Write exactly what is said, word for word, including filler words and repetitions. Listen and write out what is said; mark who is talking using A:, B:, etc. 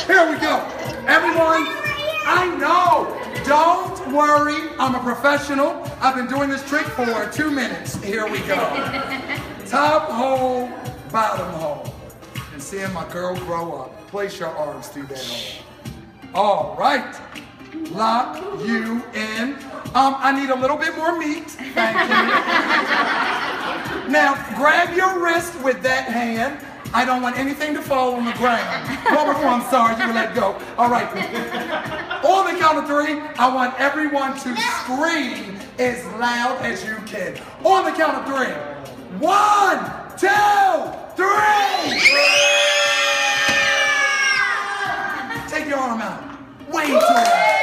A: Here we go. Everyone, I know. Don't worry. I'm a professional. I've been doing this trick for two minutes. Here we go. Top hole, bottom hole. And seeing my girl grow up. Place your arms through that hole. All right. Lock you in. Um, I need a little bit more meat. Thank you. Now, grab your wrist with that hand. I don't want anything to fall on the ground. Oh, I'm sorry, you let go. All right. On the count of three, I want everyone to scream as loud as you can. On the count of three. One, two, three. Take your arm out. Way too loud.